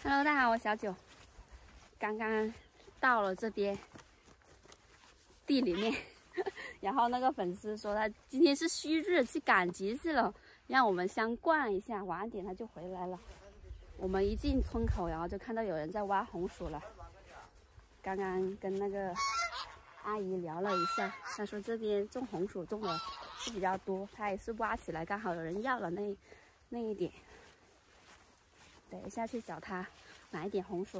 Hello， 大家好，我小九，刚刚到了这边地里面，然后那个粉丝说他今天是虚日，去赶集去了，让我们先逛一下，晚点他就回来了。我们一进村口，然后就看到有人在挖红薯了。刚刚跟那个阿姨聊了一下，她说这边种红薯种的是比较多，她也是挖起来刚好有人要了那一点。等一下去找他买一点红薯，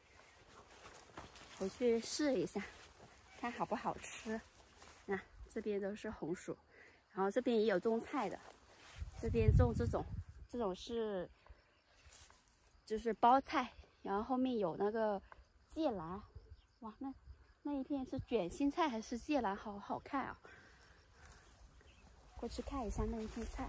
回去试一下，看好不好吃。那这边都是红薯，然后这边也有种菜的，这边种这种是就是包菜，然后后面有那个芥蓝，哇，那一片是卷心菜还是芥蓝？好好看啊！过去看一下那一片菜。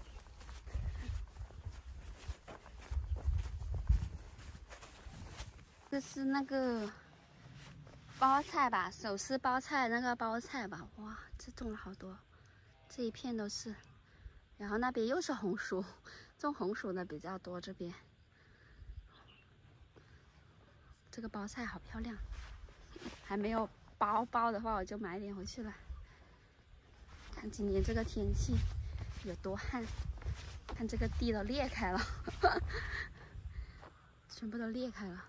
这是那个包菜吧，手撕包菜那个包菜吧，哇，这种了好多，这一片都是。然后那边又是红薯，种红薯的比较多。这边这个包菜好漂亮，还没有包的话，我就买点回去了。看今年这个天气有多旱，看这个地都裂开了，全部都裂开了。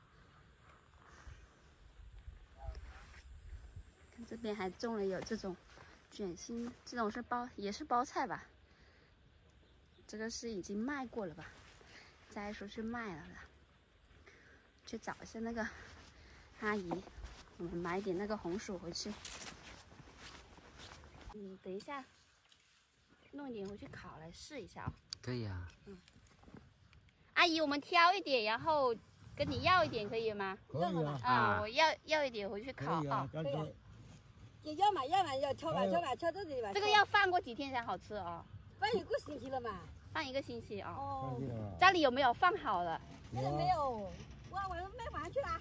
这边还种了有这种卷心，这种是也是包菜吧？这个是已经卖过了吧？摘出去卖了的。去找一下那个阿姨，我们买点那个红薯回去。等一下弄一点回去烤来试一下哦。 可以啊。 阿姨，我们挑一点，然后跟你要一点，可以吗？ 可以啊。 啊，我要一点回去烤啊。 可以啊。 要嘛要挑到这里吧。 这个要放过几天才好吃哦。 放1个星期了嘛。 放1个星期哦。 哦。 家里有没有放好了？ 现在没有，我卖完去了。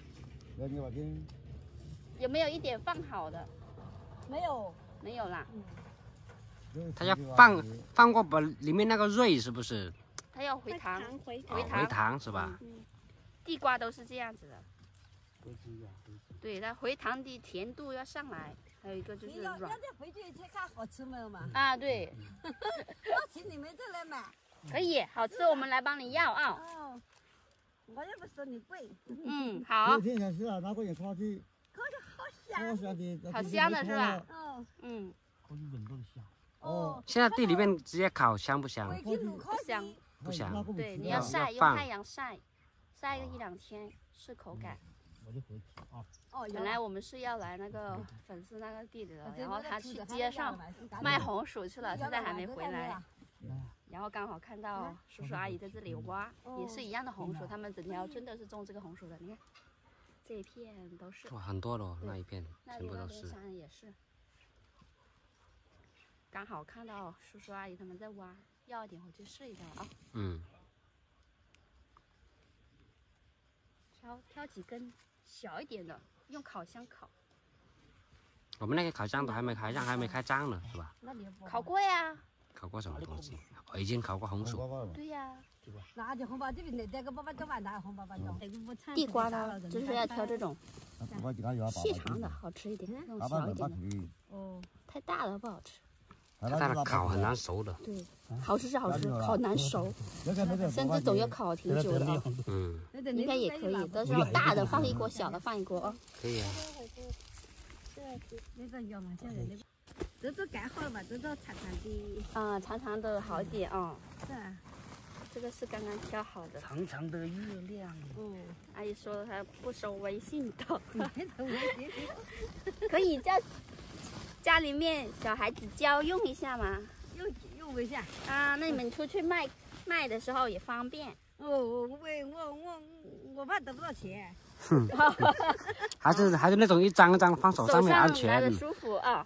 有没有一点放好的？ 没有。 没有啦。 它要放过把里面那个蕊是不是？ 它要回糖， 回糖是吧？ 地瓜都是这样子的。对，它回糖的甜度要上来。还有一个就是软。 要再回去去看好吃没有嘛？ 啊，对。 要请你们这来买。 可以，好吃我们来帮你要啊。 哦。我也不收你贵。 好。 天想吃了，拿过去烤去。 烤的好香。 好香的是吧？ 烤起人都香。 哦。 现在地里面直接烤香不香？ 不香。 不香。 对，你要晒，用太阳晒个1-2天是口感。本来我们是要来那个粉丝那个地里的，然后他去街上卖红薯去了，现在还没回来。然后刚好看到叔叔阿姨在这里挖，也是一样的红薯，他们整条村都是种这个红薯的。你看，这一片都是。哇， 很多了，那一片全部都是。 那边也是。刚好看到叔叔阿姨他们在挖，要一点回去试一下啊。挑几根小一点的，用烤箱烤。 我们那个烤箱都还没开张呢，是吧？ 烤过呀。 烤过什么东西？我已经烤过红薯。 对呀。 拿着红包这边那个爸爸叫完拿红包包装。 地瓜呢，就是要挑这种细长的，好吃一点，那种小一点的。太大了不好吃。 太大了烤很难熟的。 对，好吃是好吃，烤难熟，甚至总要烤挺久的。应该也可以，但是要大的放一锅，小的放一锅哦。 可以啊。 那个要嘛，这都盖好了嘛，这都长长的。 长长的好一点啊。 是啊。 这个是刚刚挑好的。 长长的月亮。 阿姨说她不收微信的。可以叫家里面小孩子教用一下吗？ 用一下。 那你们出去卖的时候也方便。 我怕得不到钱。 还是那种一张一张放手上面安全。 拿着舒服啊。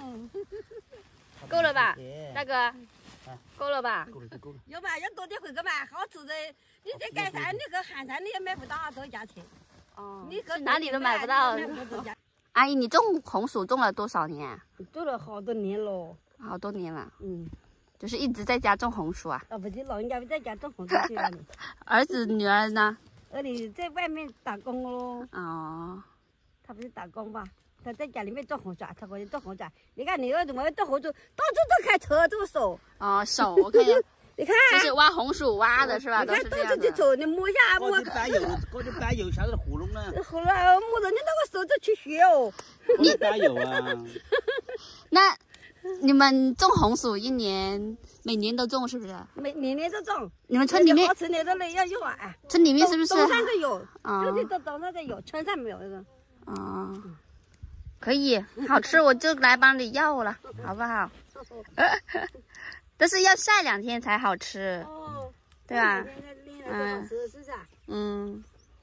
够了吧，大哥？够了吧？ 够了。 要嘛，要多点回个嘛，好吃的。你在盖山，你个汉山你也买不到这个价钱。你哪里都买不到。阿姨，你种红薯种了多少年？ 种了好多年了。 好多年了。就是一直在家种红薯啊？ 不是，老人家在家种红薯去了。 儿子女儿呢？ 儿里在外面打工喽。 哦， 他不是打工吧？他在家里面做红薯，他过去做红薯。你看你儿子我做红薯，到处都开车，这么手。 哦，手我看一下， 你看， 就是挖红薯挖的是吧？都你看是这样的。 到处去走，你摸一下摸。 过去搬油，下子糊弄了。 后来摸着你那个手就去学哦。 你搬油啊？ 那你们种红薯每年都种是不是？ 年年都种。 你们村里面好吃的都要用啊。 村里面是不是？ 东山都有， 啊就是东山都有，村上没有那个。 哦，可以，好吃我就来帮你要了，好不好？但是要晒2天才好吃， 哦， 对吧？ 嗯，是不是啊？ 嗯，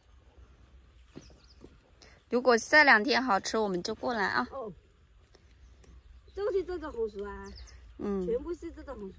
如果晒2天好吃，我们就过来啊。 哦，都是这种红薯啊， 嗯， 全部是这种红薯。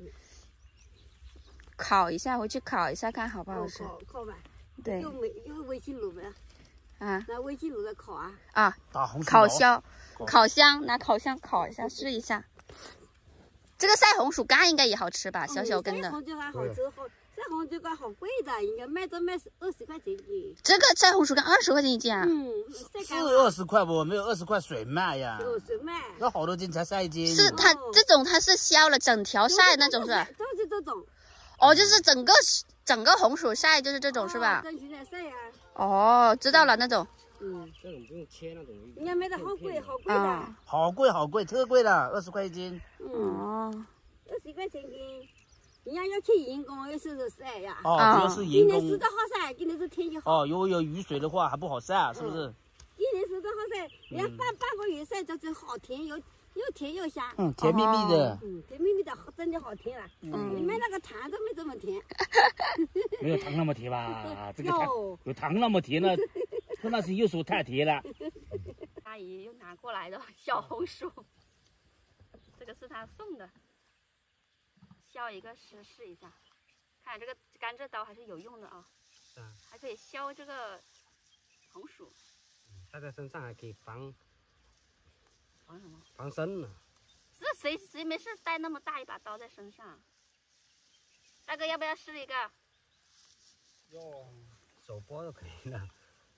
烤一下，回去烤一下看好不好吃。 烤吧。 对。 用微信炉呗。 啊。 拿微信炉来烤啊。 啊。 打红薯。 烤箱，拿烤箱烤一下，试一下。这个晒红薯干应该也好吃吧？小小根的。 晒红薯干好吃，晒红薯干好贵的，应该卖20块钱一斤。 这个晒红薯干20块钱一斤啊？ 嗯， 是20块不？没有20块水卖呀。 水卖。 要好多斤才晒1斤。 是它这种它是削了整条晒那种是吧？ 就是这种。 哦，就是整个红薯晒就是这种是吧？ 跟现在晒呀。 哦，知道了那种。 嗯，这种不用切那种。 人家卖的好贵的。 好贵，特贵的，20块一斤。 哦。 20块钱一斤。人家要去人工，又是晒呀。 哦，主要是人工。 今年湿的好晒，今年是天气好。 哦，如果有雨水的话还不好晒，是不是？ 今年湿的好晒，人家半个月晒就是好甜，又甜又香。 嗯，甜蜜蜜的。 嗯，甜蜜蜜的，真的好甜了。你们那个糖都没这么甜。 没有糖那么甜吧？这个糖有糖那么甜呢？那是又说太甜了。 阿姨又拿过来的小红薯，这个是她送的，削一个试一下，看这个甘蔗刀还是有用的啊。 是啊。 还可以削这个红薯。 带在身上还可以防什么？ 防身呢。 这谁没事带那么大一把刀在身上？大哥要不要试一个？ 用手剥就可以了。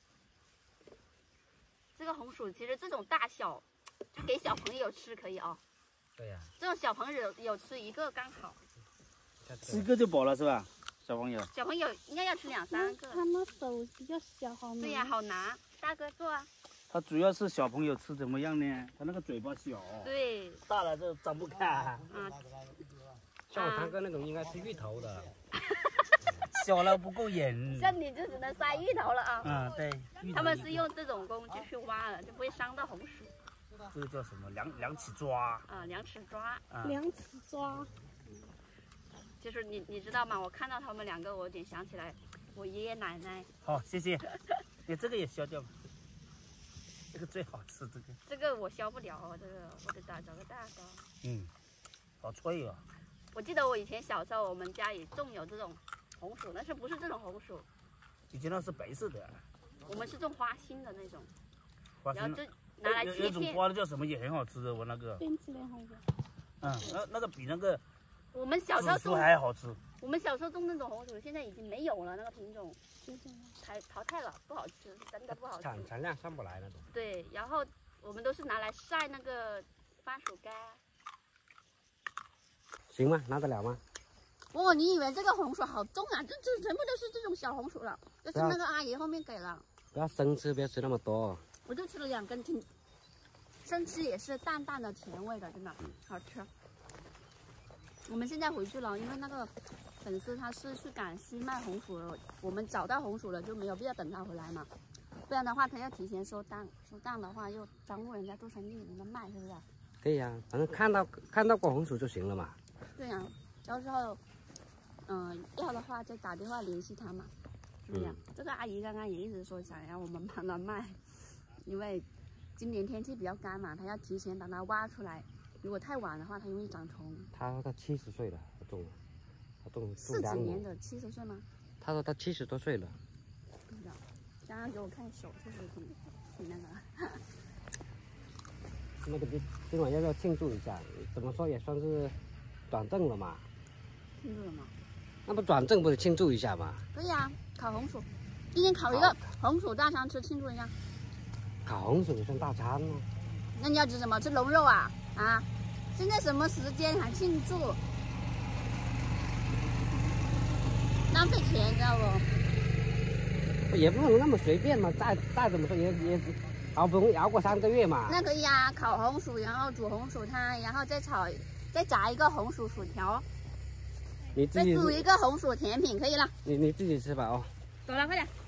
这个红薯其实这种大小，就给小朋友吃可以哦。 对呀。 这种小朋友吃1个刚好。 吃1个就饱了是吧？小朋友。 小朋友应该要吃2、3个。 他那手比较小，好拿。 对呀，好拿。大哥做啊。 他主要是小朋友吃怎么样呢？他那个嘴巴小。 对。 大了就张不开。 啊。 像我堂哥那种应该是芋头的。 小了不够瘾。 像你就只能塞芋头了啊。 嗯，对。 他们是用这种工具去挖的，就不会伤到红薯。 这个叫什么？两尺抓。 啊，2尺抓。 2尺抓。 就是你知道吗？我看到他们2个，我有点想起来我爷爷奶奶。 好，谢谢。你这个也削掉吧。这个最好吃，这个。这个我削不了，这个我得找个大刀。 嗯，好脆啊。 我记得我以前小时候，我们家里种有这种红薯，但是不是这种红薯。 以前那是白色的。 我们是种花心的那种。 花心。 然后就拿来切片。 有种花的叫什么也很好吃的，我那个。 边吃的红薯。 那个比那个。 我们小时候种还好吃。 我们小时候种那种红薯，现在已经没有了，那个品种淘汰了，不好吃，真的不好吃。 产量上不来那种。 对，然后我们都是拿来晒那个番薯干。 行吗？拿得了吗？ 哦，你以为这个红薯好重啊？这全部都是这种小红薯了，就是那个阿姨后面给了。 不要生吃，不要吃那么多。 我就吃了2根，生吃也是淡淡的甜味的，真的好吃。我们现在回去了，因为那个粉丝他是去赶去卖红薯了，我们找到红薯了就没有必要等他回来嘛，不然的话他要提前收档，收档的话又耽误人家做生意，人家卖是不是？ 对呀，反正看到过红薯就行了嘛。 对呀，到时候要的话就打电话联系他嘛，是不是？这个阿姨刚刚也一直说想要我们帮她卖，因为今年天气比较干嘛，她要提前把它挖出来。如果太晚的话，它容易长虫。 他说他70岁了，他种是几年的？70岁吗？ 他说他70多岁了。 不知道，刚刚给我看手，确实挺那个。 那个今晚要不要庆祝一下？怎么说也算是转正了嘛。 庆祝了吗？ 那不转正不得庆祝一下吗？ 可以啊，烤红薯。 今天烤一个红薯大餐吃，庆祝一下。 烤红薯算大餐吗？ 那你要吃什么？吃龙肉啊？啊？现在什么时间还庆祝？浪费钱，知道不？ 也不能那么随便嘛，再怎么说也好不容易熬过3个月嘛。 那可以啊，烤红薯，然后煮红薯汤，然后再炸一个红薯薯条， 你自己再煮一个红薯甜品，可以了。 你自己吃吧哦。 走了，快点。